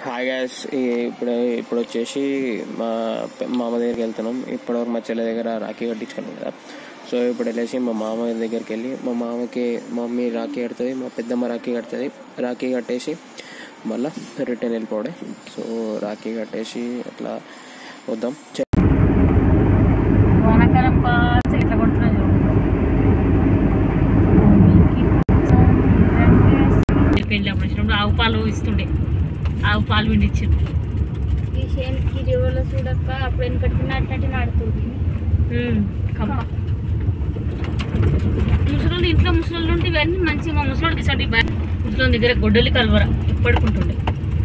Hi guys, ఇప్పుడు వచ్చేసి మా మామ దగ్గరికి వెళ్తున్నాం. ఇప్పటివరకు మా చెల్లె దగ్గర రాఖీ కట్టించుకున్నాం కదా. సో ఇప్పుడు వెళ్ళేసి మా మామ దగ్గరికి వెళ్ళి మా మామకి మమ్మీ రాఖీ కడుతుంది, మా పెద్దమ్మ రాఖీ కడుతుంది. రాఖీ కట్టేసి మళ్ళీ రిటర్న్ వెళ్ళిపోవడే. సో రాఖీ కట్టేసి అట్లా వద్దాం. ఆవు పాలు ఇస్తుండే, ఆవు పాలు పిండిచ్చిండు. ఈ చేనికి రివర్లో చూడక్క అప్పుడు వెనకట్టినట్టు నాడుతుంది. ముసలి ఇంట్లో ముసలి ఉంటే ఇవన్నీ మంచిగా మా ముసలికి సరి ముసలి దగ్గర గొడ్డలి కలవర ఇప్పటికుంటుండే.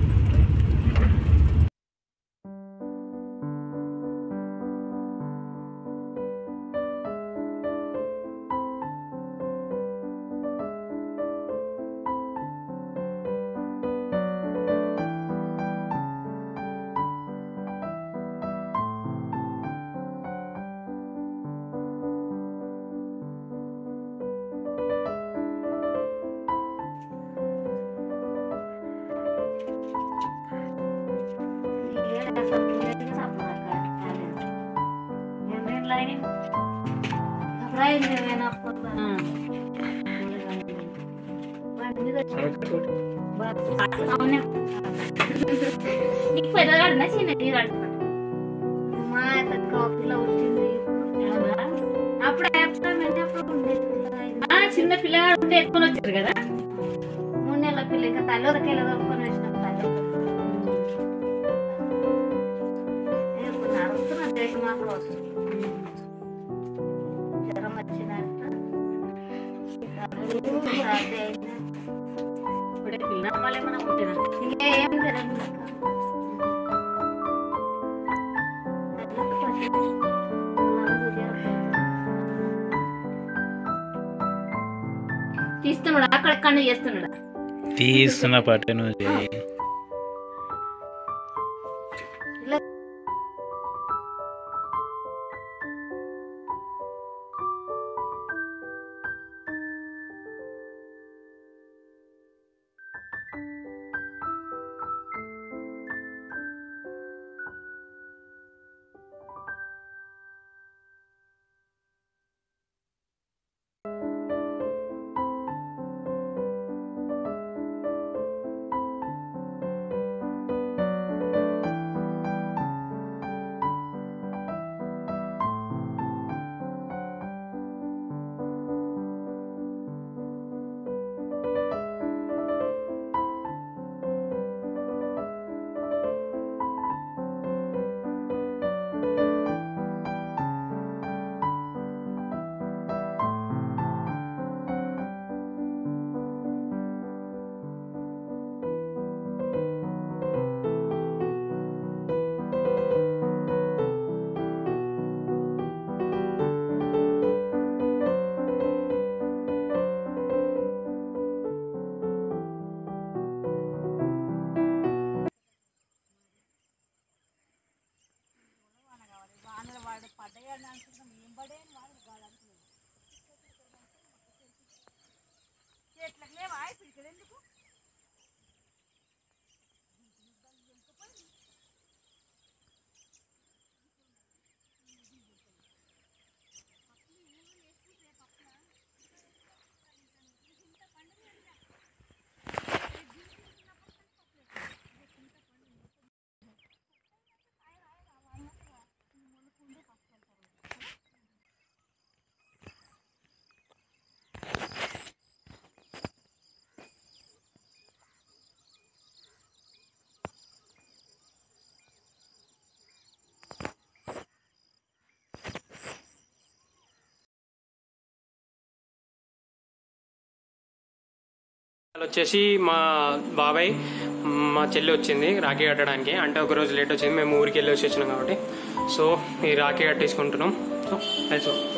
నీకు పెద్దగాడినా చిన్న తీరు మా కాఫీలో వచ్చింది. అప్పుడు చిన్న పిల్లగాడు ఉంటే ఎత్తుకొని వచ్చారు కదా. 3 నెలల పిల్ల ఇంకా తల్లికెళ్ళ దొరుకుని వచ్చిన తల్లి నడుస్తున్నా దేశం మాత్రం వస్తుంది. జ్వరం వచ్చినట్టు ఇప్పుడే పిల్ల వాళ్ళే మనం ఉంటేనా ఇంకా ఏం జరగదు. తీస్తున్నాడా అక్కడక్కడ చేస్తున్నాడా? తీస్తున్నా పట్టను. వచ్చేసి మా బాబాయ్ మా చెల్లి వచ్చింది రాఖీ కట్టడానికి. అంటే ఒక రోజు లేట్ వచ్చింది, మేము ఊరికి వెళ్ళి వచ్చి వచ్చినాం కాబట్టి. సో ఈ రాఖీ కట్టేసుకుంటున్నాం. సో